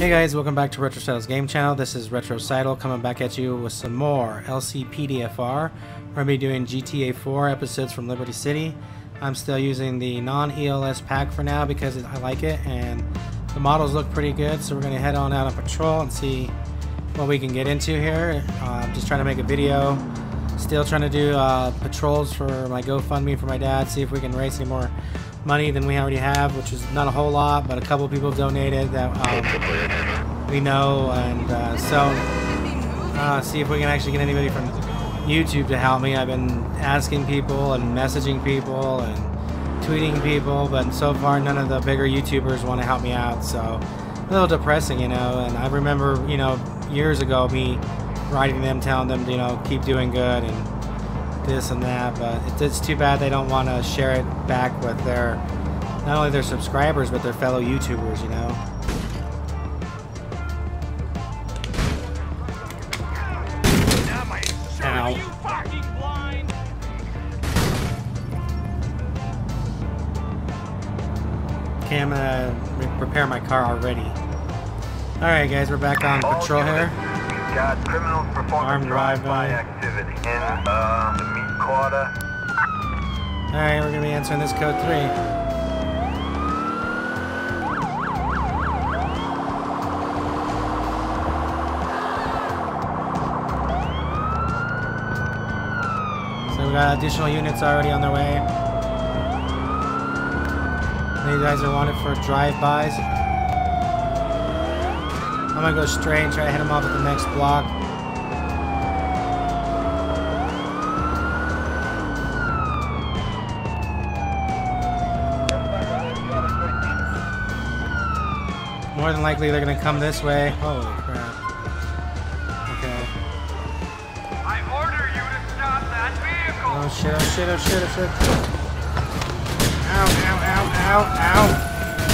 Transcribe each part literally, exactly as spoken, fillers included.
Hey guys, welcome back to RetroCytle's Game Channel. This is RetroCytle coming back at you with some more L C P D F R. We're going to be doing G T A four episodes from Liberty City. I'm still using the non-E L S pack for now because I like it and the models look pretty good, so we're going to head on out on patrol and see what we can get into here. Uh, I'm just trying to make a video. Still trying to do uh, patrols for my GoFundMe for my dad, see if we can raise any more money than we already have, which is not a whole lot, but a couple people donated that um, we know, and uh, so uh, see if we can actually get anybody from YouTube to help me. I've been asking people and messaging people and tweeting people, but so far none of the bigger YouTubers want to help me out, so a little depressing, you know. And I remember, you know, years ago me writing them, telling them, you know, keep doing good and this and that, but it's too bad they don't want to share it back with their, not only their subscribers, but their fellow YouTubers, you know. Ow. Okay, I'm gonna prepare my car already. Alright guys, we're back on patrol here. Got criminals performing drive-by activity in uh, the meat quarter. Alright, we're gonna be answering this code three. So we got additional units already on their way. You guys are wanted for drive-bys. I'm gonna go straight and try to hit him off at the next block. More than likely they're gonna come this way. Holy crap. Okay. I order you to stop that vehicle. Oh shit, oh shit, oh shit, oh shit. Ow, ow, ow, ow, ow.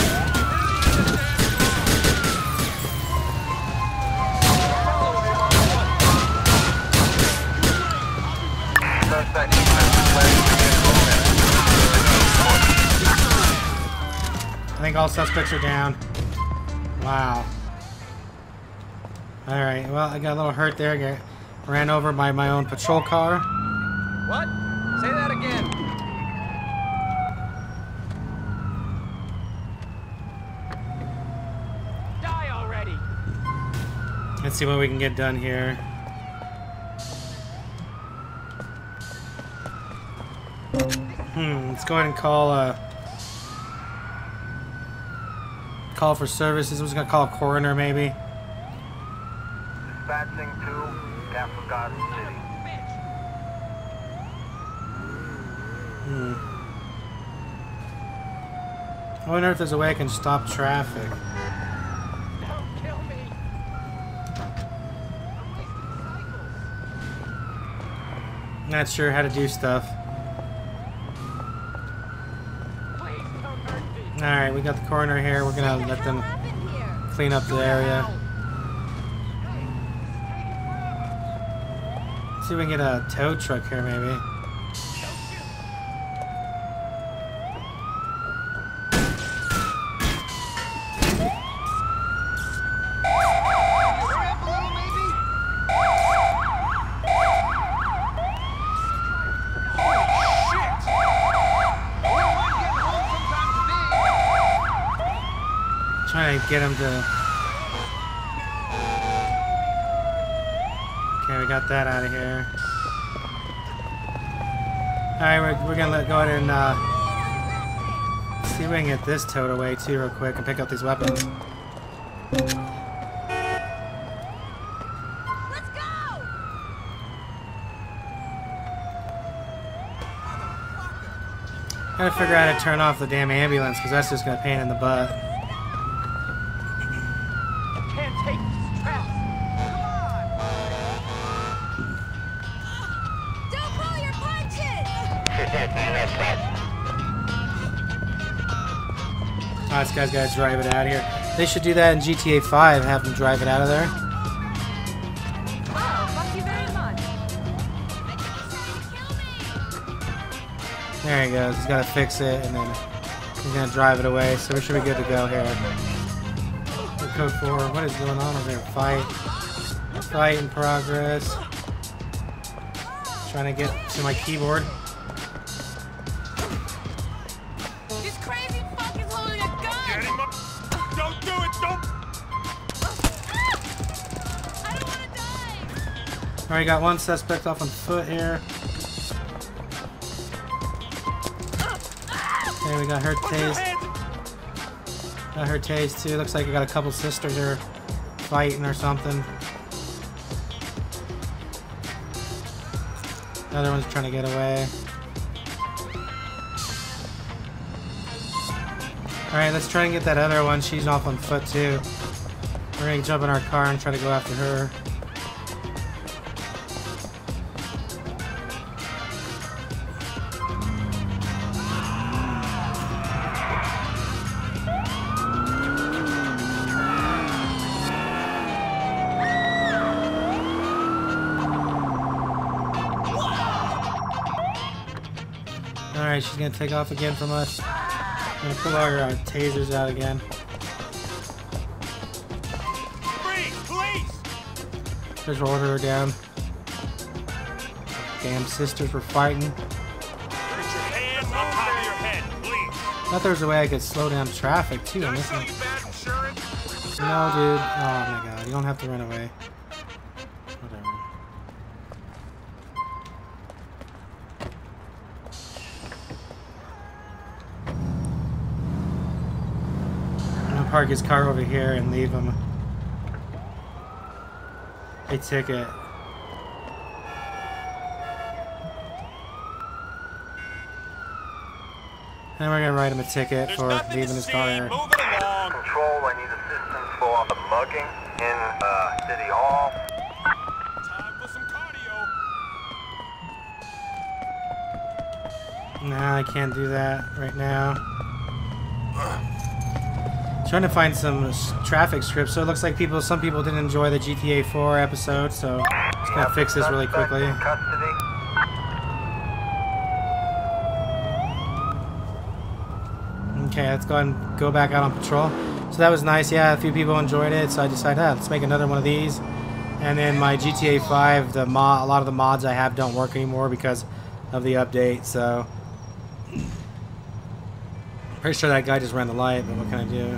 I think all suspects are down. Wow. Alright, well, I got a little hurt there. Got ran over by my own patrol car. What? Say that again. Die already. Let's see what we can get done here. Hmm, let's go ahead and call uh call for services. I'm just gonna call a coroner maybe. Dispatching to Castle Garden City. Hmm. I wonder if there's a way I can stop traffic. Don't kill me. Not sure how to do stuff. Alright, we got the coroner here. We're gonna let them clean up the area. Let's see if we can get a tow truck here maybe. Trying to get him to... Okay, we got that out of here. Alright, we're, we're gonna let go ahead and uh, see if we can get this towed away too real quick and pick up these weapons. Let's go! Gotta figure out how to turn off the damn ambulance because that's just gonna pain in the butt. Can't take this trap. Don't pull your punches! Oh, this guy's gotta drive it out of here. They should do that in G T A five, have them drive it out of there. Oh, thank you very much. There he goes. He's gotta fix it and then he's gonna drive it away. So we should be good to go here. We're code four. What is going on over there? Fight. Fight in progress. Trying to get to my keyboard. This crazy fuck is holding a gun! Get him up! Don't do it! Don't! I don't wanna die! Alright, got one suspect off on foot here. Okay, we got her tased. Got her tased too. Looks like we got a couple sisters here fighting or something. The other one's trying to get away. Alright, let's try and get that other one. She's off on foot too. We're gonna jump in our car and try to go after her. Alright, she's gonna take off again from us. I'm gonna pull our uh, tasers out again. Freeze! Police! Just order her down. Damn sisters were fighting. Put your hands on top of your head, please. I thought there was a way I could slow down traffic too. I'm missing. you bad insurance? No, dude. Oh my god, you don't have to run away. Whatever. I'm gonna park his car over here and leave him a ticket. And we're gonna write him a ticket There's for nothing leaving to his see. car here. Move it along. Control, I need assistance for a mugging in uh, City Hall. Time for some cardio. Nah, I can't do that right now. Trying to find some s- traffic strips. So it looks like people, some people didn't enjoy the G T A four episode. So just gonna fix this really Suspect quickly. in custody. Okay, let's go ahead and go back out on patrol. So that was nice. Yeah, a few people enjoyed it. So I decided, ah, let's make another one of these. And then my G T A five, the mod, a lot of the mods I have don't work anymore because of the update. So pretty sure that guy just ran the light, but what can I do?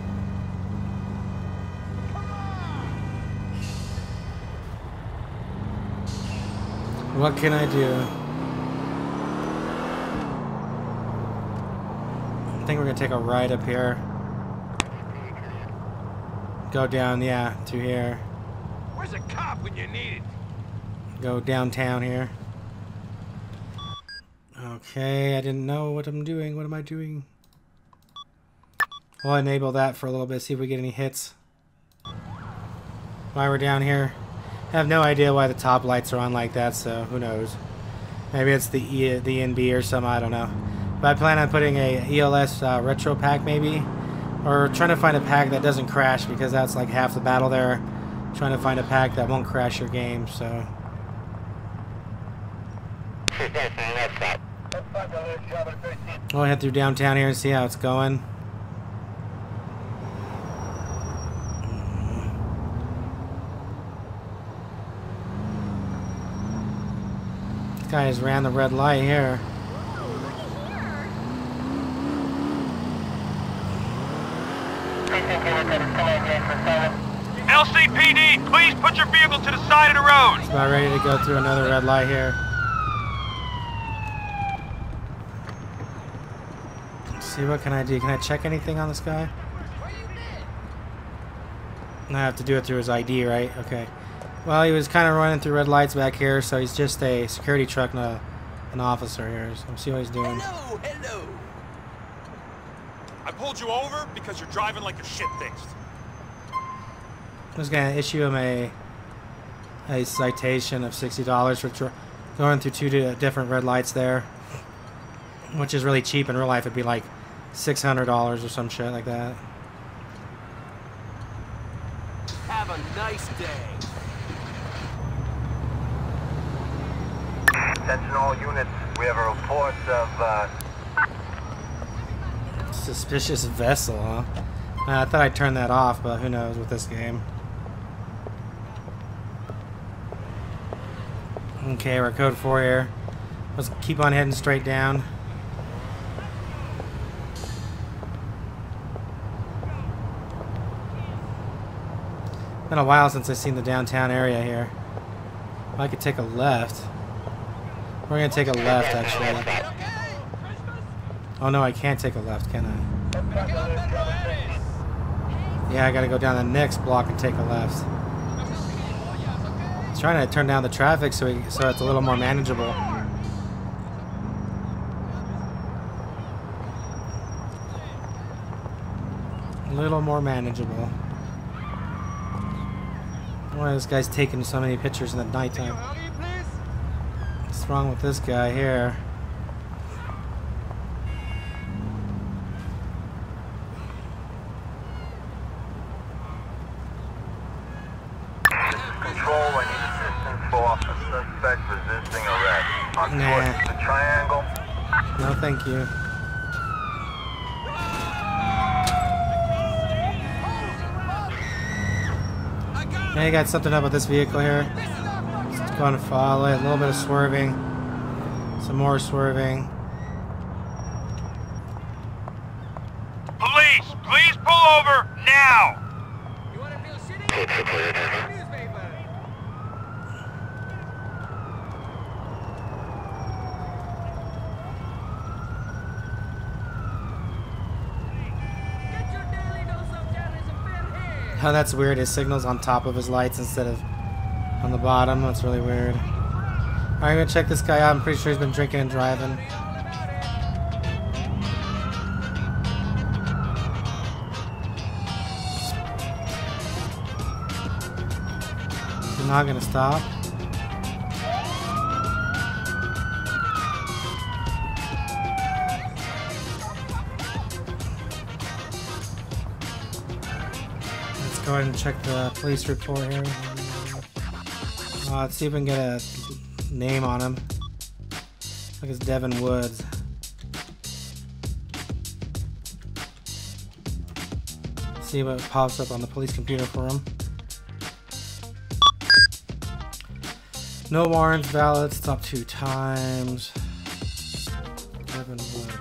What can I do? I think we're gonna take a ride up here. Go down, yeah, to here. Where's a cop when you need it? Go downtown here. Okay, I didn't know what I'm doing. What am I doing? We'll enable that for a little bit, see if we get any hits. While we're down here. I have no idea why the top lights are on like that, so who knows. Maybe it's the E the N B or something, I don't know. But I plan on putting a E L S uh, retro pack maybe. Or trying to find a pack that doesn't crash, because that's like half the battle there. Trying to find a pack that won't crash your game, so. We'll head through downtown here and see how it's going. This guy just ran the red light here. L C P D, please put your vehicle to the side of the road. It's about ready to go through another red light here. Let's see, what can I do? Can I check anything on this guy? I have to do it through his I D, right? Okay. Well, he was kind of running through red lights back here, so he's just a security truck, not a, an officer here. So let's see what he's doing. Hello, hello. I pulled you over because you're driving like your shit fixed. I'm just gonna issue him a a citation of sixty dollars for tr going through two di different red lights there, which is really cheap. In real life, it'd be like six hundred dollars or some shit like that. Have a nice day. Attention all units, we have a report of uh, Suspicious vessel, huh? Uh, I thought I'd turn that off, but who knows with this game. Okay, we're code four here. Let's keep on heading straight down. Been a while since I've seen the downtown area here. I could take a left. We're gonna take a left, actually. Oh no, I can't take a left, can I? Yeah, I gotta go down the next block and take a left. I'm trying to turn down the traffic so we, so it's a little more manageable. A little more manageable. Why this guy's taking so many pictures in the nighttime? What's wrong with this guy here? Control, I need assistance for a suspect resisting arrest. On Nah. towards the triangle. No, thank you. Yeah, you got something up with this vehicle here. Just going to follow it. A little bit of swerving. Some more swerving. Police, please pull over now. You wanna feel shitty? Newspaper. Get your daily dose of terrorism fair here. Oh, that's weird. His signal's on top of his lights instead of on the bottom. That's really weird. Alright, I'm gonna check this guy out. I'm pretty sure he's been drinking and driving. He's not gonna stop. Let's go ahead and check the police report here. Uh, let's see if we can get a name on him. Look, it's Devin Woods. See what pops up on the police computer for him. No warrants valid. Stop two times. Devin Woods.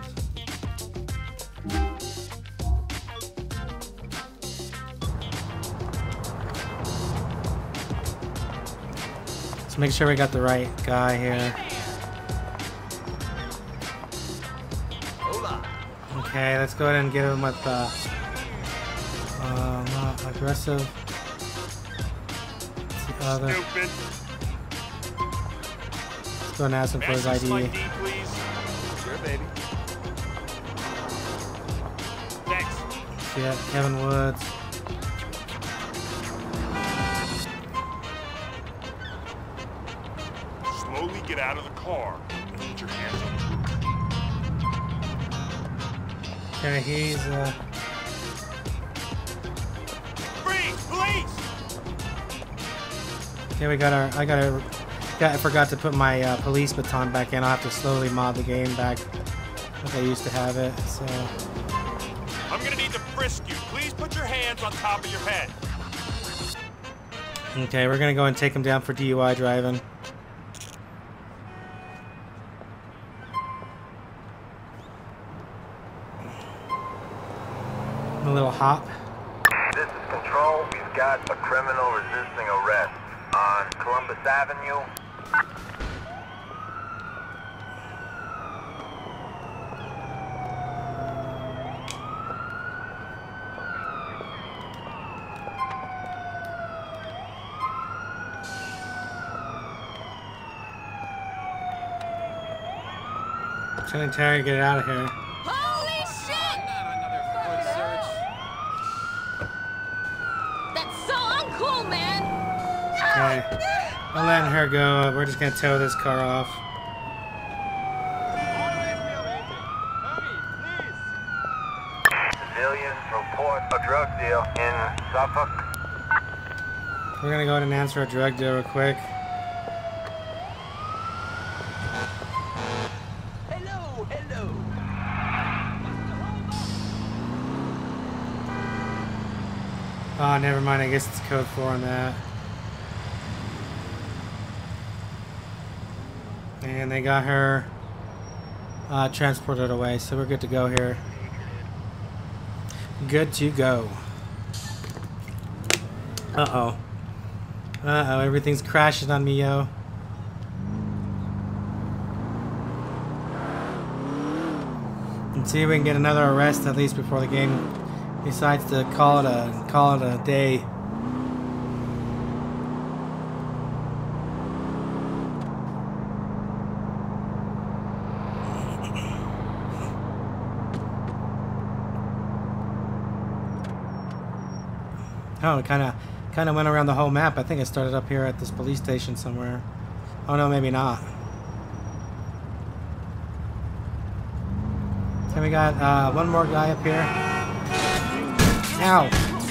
Let's make sure we got the right guy here. Okay, let's go ahead and get him with uh, uh, not aggressive. What's the other? Stupid. Let's go and ask him for his I License D. I D, please. Sure, baby. Thanks. Yeah, Kevin Woods. Slowly get out of the car. Put your hands up. Okay, he's uh. Freeze! Police! Okay, we got our. I got a. Got, I forgot to put my uh, police baton back in. I'll have to slowly mod the game back like I used to have it. So. I'm gonna need to frisk you. Please put your hands on top of your head. Okay, we're gonna go and take him down for D U I driving. A little hop. This is Control. We've got a criminal resisting arrest on Columbus Avenue. Trying to try to get it out of here. Holy shit! Not another foot search. That's so uncool, man! Okay. I'm letting her go. We're just gonna tow this car off. Civilians report a drug deal in Suffolk. We're gonna go ahead and answer a drug deal real quick. Hello, hello. Oh, never mind. I guess it's code four on that. And they got her uh, transported away, so we're good to go here. Good to go. Uh-oh. Uh-oh, everything's crashing on me, yo. Let's see if we can get another arrest at least before the game decides to call it a call it a day. Oh, it kind of kind of went around the whole map. I think it started up here at this police station somewhere. Oh no, maybe not. Okay, we got uh, one more guy up here. Ow!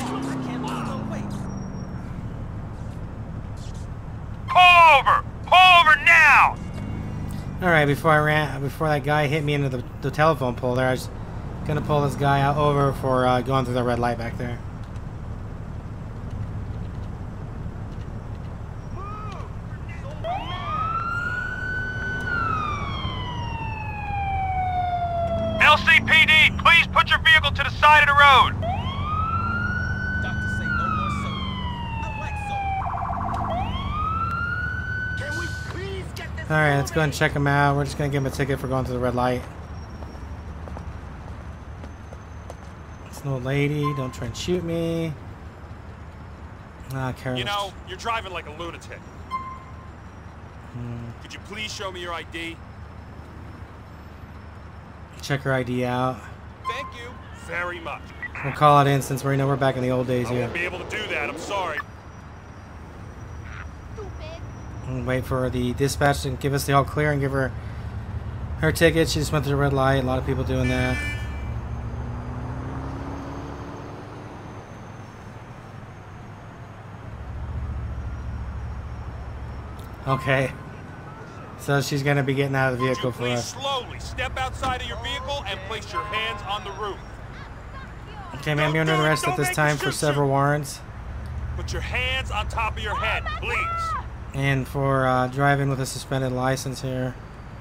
Pull over! Pull over now! All right, before I ran, before that guy hit me into the, the telephone pole there, I was gonna pull this guy out over for uh, going through the red light back there. L C P D, please put your vehicle to the side of the road. Doctor say no more soap. I like soap. Can we please get this? All right, let's go and check him out. We're just gonna give him a ticket for going through the red light. It's an old lady. Don't try and shoot me. Ah, Karen. You know, you're driving like a lunatic. Hmm. Could you please show me your I D? Check her I D out. Thank you very much. We'll call it in since we know we're back in the old days I here. won't be able to do that, I'm sorry. And wait for the dispatch to give us the all clear and give her her ticket. She just went through the red light. A lot of people doing that. Okay. So she's gonna be getting out of the Would vehicle you for please us. slowly step outside of your vehicle and place your hands on the roof. Okay, ma'am, you're under arrest at this time for several warrants Put your hands on top of your head, please. and for uh, driving with a suspended license here.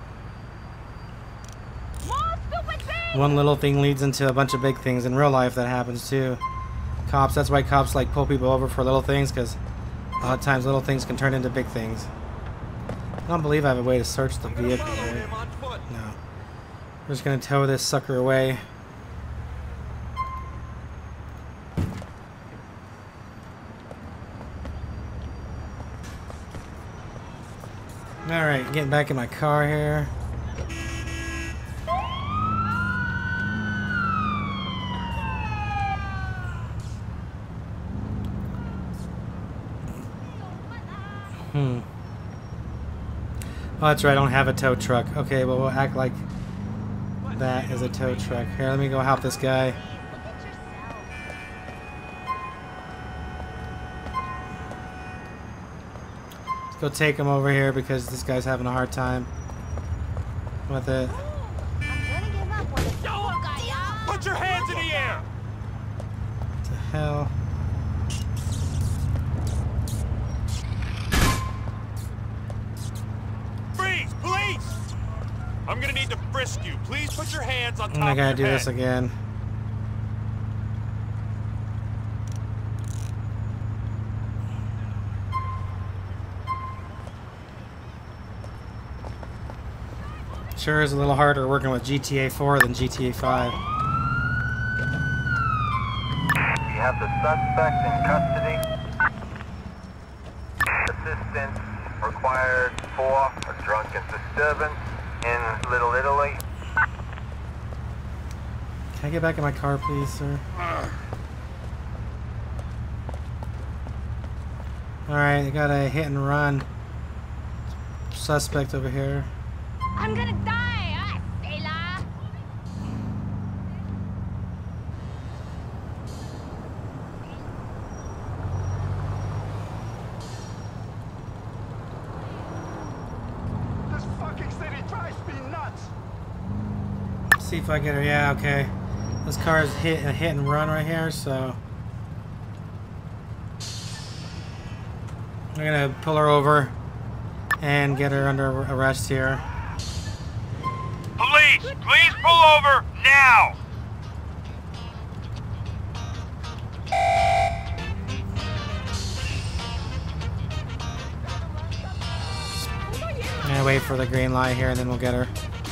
One little thing leads into a bunch of big things. In real life, that happens too. Cops, that's why cops like pull people over for little things, because a lot of times little things can turn into big things. I don't believe I have a way to search the vehicle. Right? No. We're just gonna tow this sucker away. Alright, getting back in my car here. Hmm. Oh, that's right, I don't have a tow truck. Okay, well, we'll act like that is a tow truck. Here, let me go help this guy. Let's go take him over here because this guy's having a hard time with it. Put your hands in the air. What the hell? Freeze, police! I'm gonna need to frisk you. Please put your hands on top I of gotta your do head. this again. Sure is a little harder working with G T A four than G T A five. You have the suspect in custody. Assistance required for a drunken disturbance in Little Italy. Can I get back in my car, please, sir? Alright, I got a hit and run suspect over here. I'm gonna die, ah, Sailor. This fucking city drives me nuts. See if I get her. Yeah, okay. This car is hit a hit and run right here, so I'm gonna pull her over and get her under arrest here. Police, please pull over now! I'm gonna wait for the green light here and then we'll get her.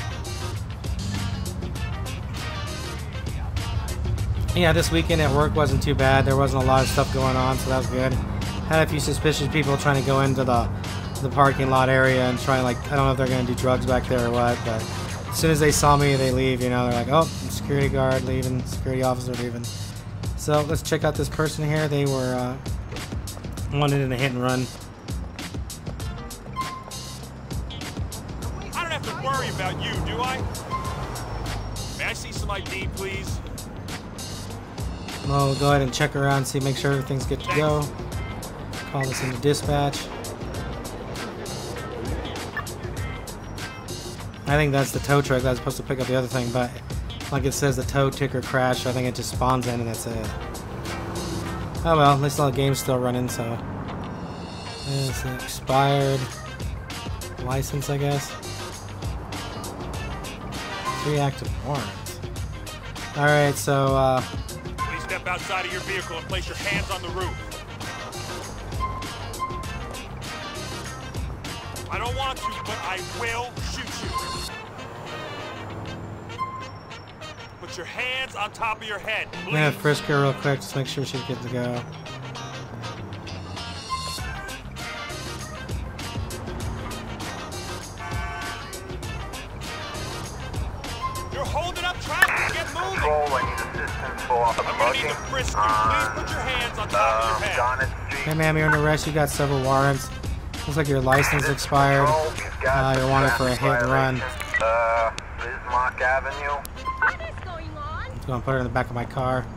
Yeah, this weekend at work wasn't too bad. There wasn't a lot of stuff going on, so that was good. Had a few suspicious people trying to go into the the parking lot area and try, like, I don't know if they're gonna do drugs back there or what, but as soon as they saw me, they leave, you know, they're like, oh, security guard leaving, security officer leaving. So let's check out this person here. They were uh, wanted in a hit and run. I don't have to worry about you, do I? May I see some I D, please? We'll go ahead and check around, see, make sure everything's good to go. Call this into dispatch. I think that's the tow truck that's supposed to pick up the other thing, but like it says the tow ticker crashed, I think it just spawns in and that's it. Oh well, at least all the game's still running, so. It's an expired license, I guess. Three active warrants. Alright, so, uh. Please step outside of your vehicle and place your hands on the roof. I don't want to, but I will shoot you. Put your hands on top of your head, please. I'm gonna frisk her real quick, just make sure she's good to go. You're holding up traffic. Get moving. Control, I need assistance for I'm gonna need to frisk you. Please put your hands on top of your head. Garnet Street. Hey ma'am, you're under arrest, you got several warrants. Looks like your license expired. Uh, you're wanted for a hit and run. Uh, Bismarck Avenue. What is going on? I'm gonna put her in the back of my car.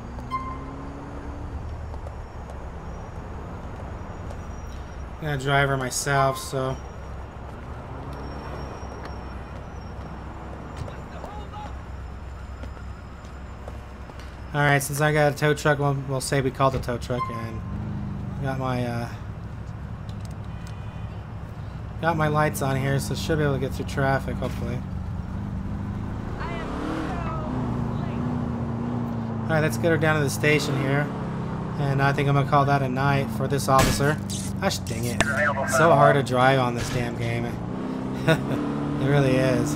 I'm gonna drive her myself, so. Alright, since I got a tow truck, we'll, we'll say we called the tow truck and got my uh, got my lights on here, so should be able to get through traffic, hopefully. Alright, let's get her down to the station here. And I think I'm gonna call that a night for this officer. Gosh dang it. It's so hard to drive on this damn game. It really is.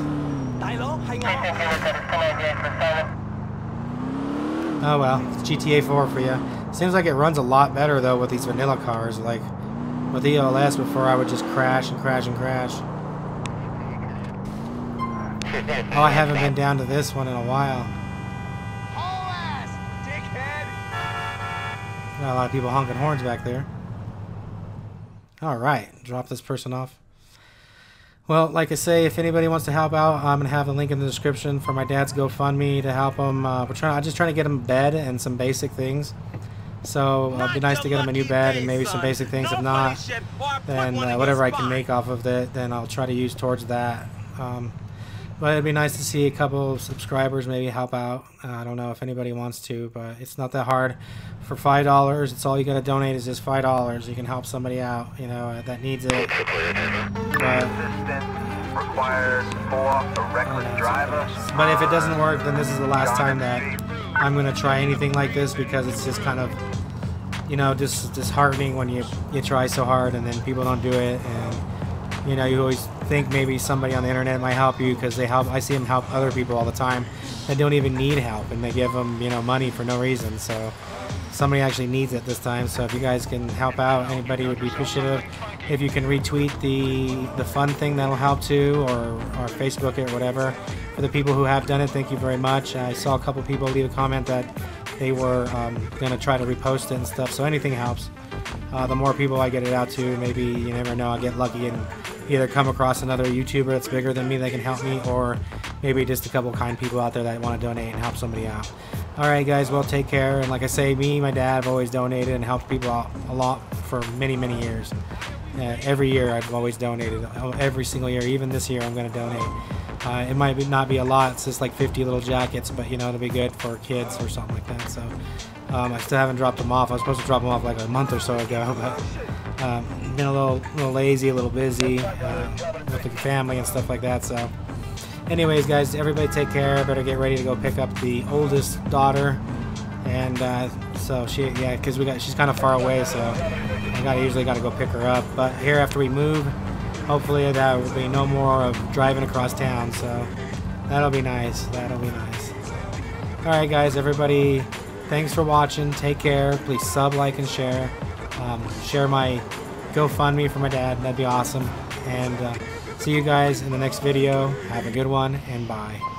Oh well, it's G T A four for you. Seems like it runs a lot better though with these vanilla cars. Like with E L S before, I would just crash and crash and crash. Oh, I haven't been down to this one in a while. Got a lot of people honking horns back there. Alright, drop this person off. Well, like I say, if anybody wants to help out, I'm going to have a link in the description for my dad's GoFundMe to help him. Uh, we're trying, I'm just trying to get him a bed and some basic things. So it'd be nice to get him a new bed and maybe some basic things. If not, then uh, whatever I can make off of it, then I'll try to use towards that. Um, but it'd be nice to see a couple of subscribers maybe help out. Uh, I don't know if anybody wants to, but it's not that hard. For five dollars, it's all you got to donate is just five dollars. You can help somebody out, you know, uh, that needs it. But, required for a reckless driver. But if it doesn't work, then this is the last time that I'm going to try anything like this, because it's just kind of, you know, just disheartening when you, you try so hard and then people don't do it. And, you know, you always think maybe somebody on the internet might help you because they help. I see them help other people all the time that don't even need help, and they give them, you know, money for no reason. So somebody actually needs it this time. So if you guys can help out, anybody would be appreciative. If you can retweet the the fun thing, that'll help too, or, or Facebook it or whatever. For the people who have done it, thank you very much. I saw a couple people leave a comment that they were um, going to try to repost it and stuff, so anything helps. Uh, the more people I get it out to, maybe, you never know, I'll get lucky and either come across another YouTuber that's bigger than me that can help me, or maybe just a couple kind people out there that want to donate and help somebody out. Alright guys, well, take care. And like I say, me and my dad have always donated and helped people out a lot for many, many years. Uh, every year I've always donated. Every single year, even this year I'm going to donate. Uh, it might be, not be a lot, it's just like fifty little jackets, but you know, it'll be good for kids or something like that. So um, I still haven't dropped them off. I was supposed to drop them off like a month or so ago, but Um, been a little, little lazy, a little busy uh, with the family and stuff like that. So, anyways, guys, everybody take care. Better get ready to go pick up the oldest daughter, and uh, so she, yeah, because we got she's kind of far away, so I got usually got to go pick her up. But here after we move, hopefully there will be no more of driving across town. So that'll be nice. That'll be nice. All right, guys, everybody, thanks for watching. Take care. Please sub, like, and share. Um, share my GoFundMe for my dad. That'd be awesome. And uh, see you guys in the next video. Have a good one, and bye.